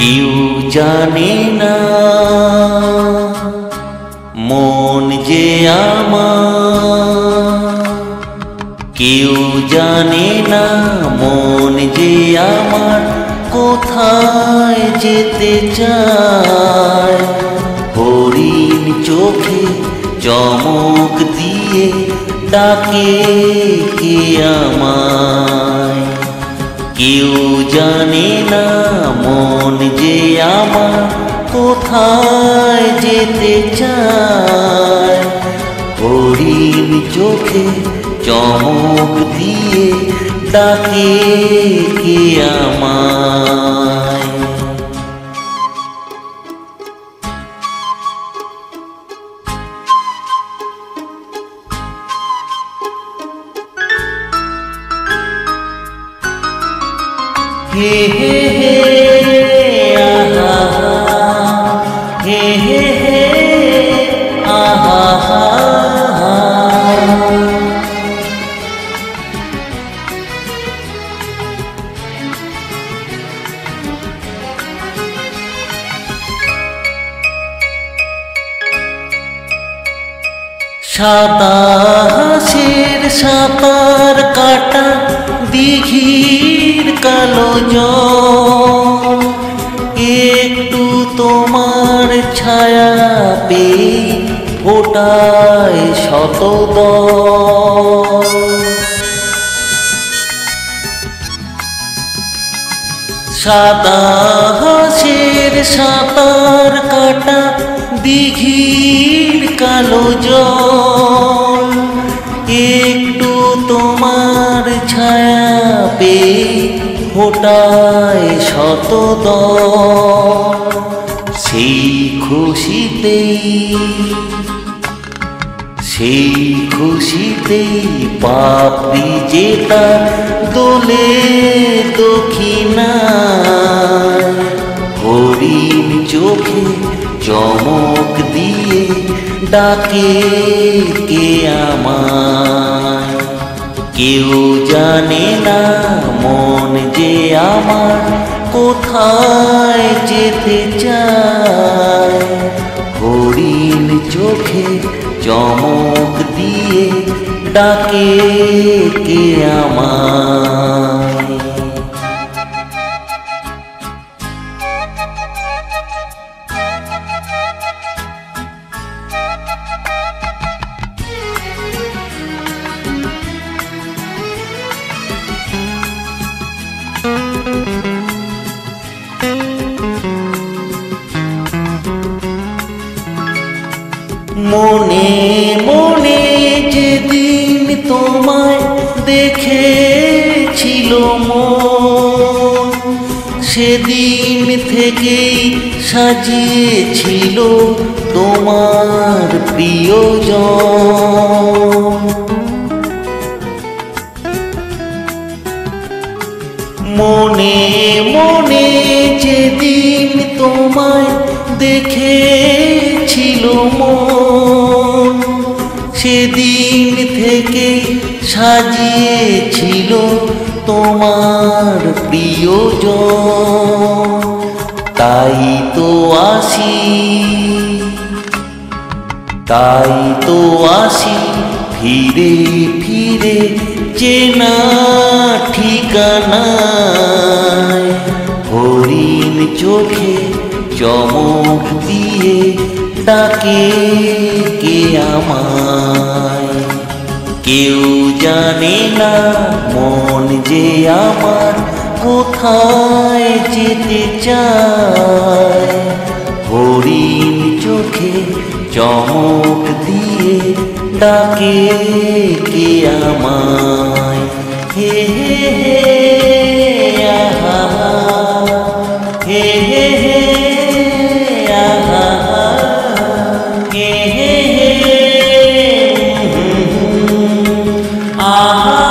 কেউ জানে না মন যে আমার, কেউ জানে না মন যে আমার কোথায় যেতে চায়। হরিণ চোখে চমক দিয়ে ডাকে কে আমায়। কেউ জানে না মন যে আমার কোথায় যেতে চায়। হরিণ চোখে চমক দিয়ে ডাকে কে আমায়। হে হে হে আহা হে হে হে আহা। সাদা হাসির সাঁতার কাটা দিঘির কালো জল, একটু তোমার ছায়া পেয়ে ফোটায় শতদল। সাদা হাসির সাঁতার কাটা দিঘির কালো জল, একটু তোমার ছায়া পেয়ে ফোটায় শতদল। সেই খুশিতেই পাপড়ি যেটা দোলে দক্ষিণায়। হরিণ চোখে চমক দিয়ে ডাকে কে আমায়। কেউ জানে না মন যে আমার কোথায় যেতে চায়। হরিণ চোখে চমক দিয়ে ডাকে কে আমায়। মনে মনে যেদিন তোমায় দেখেছিল মন, সেদিন থেকেই সাজিয়েছিল তোমার প্রিয়জন। মনে মনে যেদিন তোমায় দেখেছিল মন, সেদিন থেকে সাজিয়েছিল তোমার প্রিয়জন। তাই তো আসি ফিরে ফিরে চেনা ঠিকানায়। হরিণ চোখে চমক দিয়ে ডাকে কে আমায়। কেউ জানে না মন যে আমার কোথায় যেতে চায়। হরিণ চোখে চমক দিয়ে ডাকে কে আমায়। হে হে হে আহা হে হে হে আহা হে হে হে আহা।